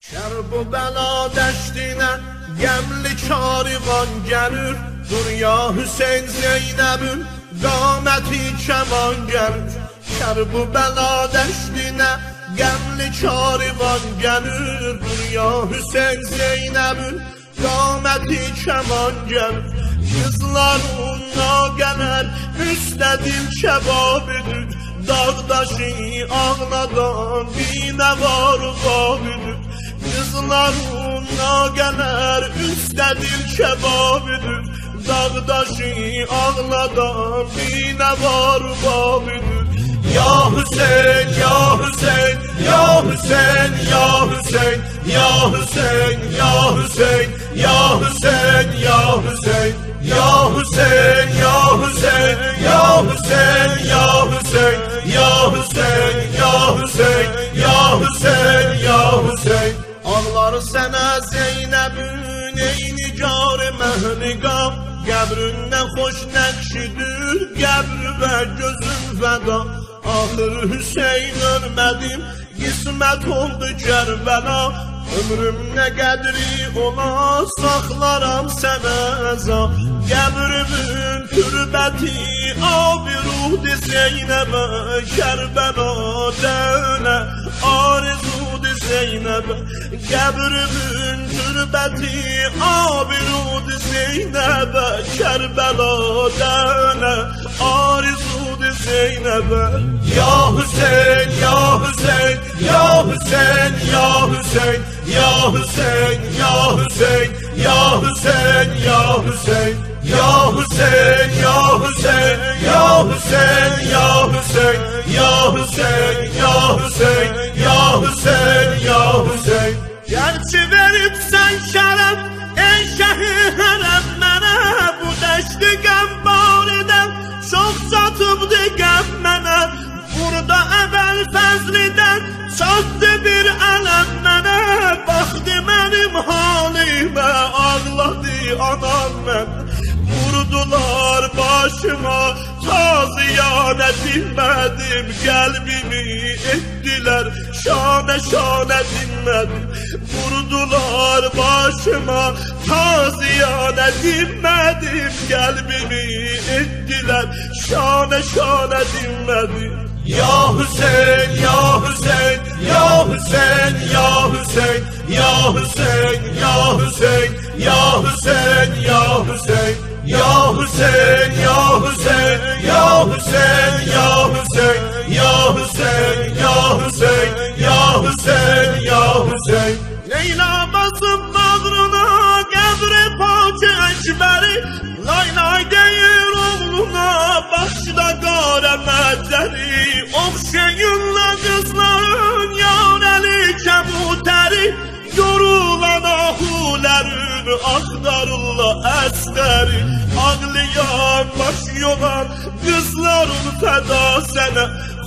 Şərbu bəla dəştinə gəmli karivan gəlir, dur ya Hüseyn Zeynəbün qaməti kəman gəlir. Şərbu bəla dəştinə gəmli karivan gəlir, dur ya Hüseyn Zeynəbün qaməti kəman gəlir. Qızlarına gələr üstədir kəbabıdır, dağdaşı ağladan binə var qabıdır. Qızlarına gələr üstədir kəbabıdır, dağdaşı ağladan binə var babıdır. Ya Hüseyin, ya Hüseyin, ya Hüseyin, ya Hüseyin, ya Hüseyin, ya Hüseyin, ya Hüseyin, ya Hüseyin, ya Hüseyin, ya Hüseyin, ya Hüseyin, ya Hüseyin, ya Hüseyin, ya Hüseyin, ya Hüseyin, ya Hüseyin. Ağlar sənə Zeynəbün eyni carı məhliqam, qəbrindən xoş nəqşidir, qəbri və gözün fəda. Ahır Hüseyin ölmədim, qismət oldu Kərbəla. Ömrüm nə qədri ola, saxlaram sənə əza. Qəbrimin türbəti abi ruhdi Zeynəbə, Kərbəla dönə arzudu Zeynəbə. Qəbrimin türbəti abi ruhdi Zeynəbə, Kərbəla dönə arzudu Zeynəbə. Ya Hüseyin, ya Hüseyin, ya Hüseyin, ya Hüseyin, ya Hüseyin, ya Hüseyin, ya Hüseyin, ya Hüseyin, ya Hüseyin, ya Hüseyin, ya Hüseyin, ya Hüseyin, ya Hüseyin, ya Hüseyin, ya Hüseyin, ya Hüseyin. Gerçi veribsən şərəf, ey şəhərəm mənə, bu dəşti qəm baridən çox çatıbdı qəm mənə. Burada əvvəl fəzlidən çatdı bir ələm mənə, baxdı mənim halimə, ağladı anam mənə. Vurdular başıma, taziyanə dinmədim, qəlbimi etdilər, şanə şanə dinmədim. Vurdular başıma, taziyanə dinmədim, qəlbimi etdilər, şanə şanə dinmədim. Ya Hüseyin, ya Hüseyin, ya Hüseyin, ya Hüseyin, ya Hüseyin, ya Hüseyin, ya Hüseyin, ya Hüseyin, ya Hüseyin, ya Hüseyin, ya Hüseyin, ya Hüseyin, ya Hüseyin, ya Hüseyin, ya Hüseyin, ya Hüseyin. Leyla basıb bağrına qəbri Paki Əkbəri, lay lay deyir oğluna başda qara məcəri. Oxşayınla qızların yarəli kəbutəri, yorulan ahulərin axtarırlar əsləri. Ağlayan baş yolan qızların fəda sənə,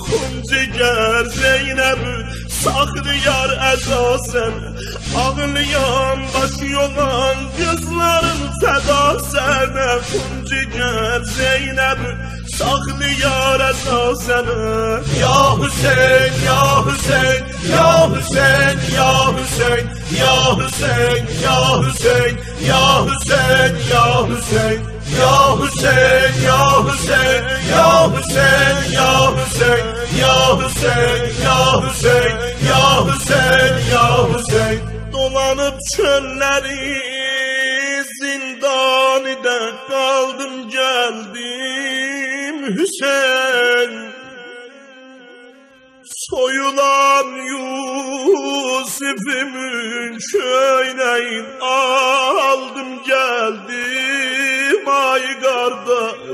Xuncigar Zeynəbün saxlayar əza sənə. Ağlayan baş yolan qızların fəda sənə, Xuncigar Zeynəbün saxlayar əza sənə. Ya Hüseyin, ya Hüseyin, ya Hüseyin, ya Hüseyin, ya Hüseyin, ya Hüseyin, ya Hüseyin, ya Hüseyin, ya Hüseyin, ya Hüseyin, ya Hüseyin, ya Hüseyin, ya Hüseyin, ya Hüseyin, ya Hüseyin, ya Hüseyin. Dolanıp çölleri zindanide kaldım geldim Hüseyin. Soyulan Yusuf'umun köyleyin aldım geldim ay kardeş.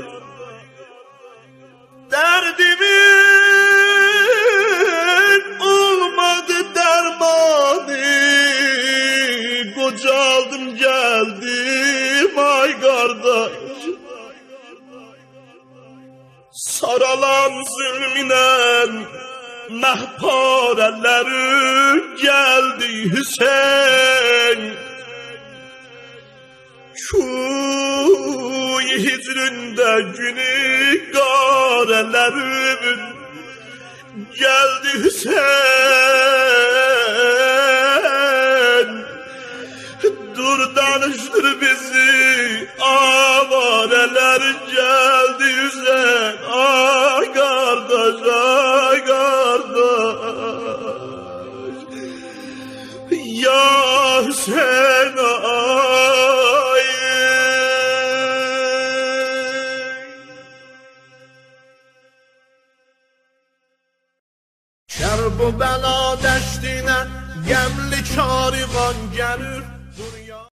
Derdimin olmadı dermanı, kocaldım geldim ay kardeş. Saralan zulminen məhparələri gəldi Hüseyin. Kuy hicrində günü qarələrim geldi Hüseyin. karıştır bizi, avareler geldi yüzen. Ay kardeş, ay kardeş. Ya Hüseyin ay. Kerbela dəştinə, gəmli karivan gəlir.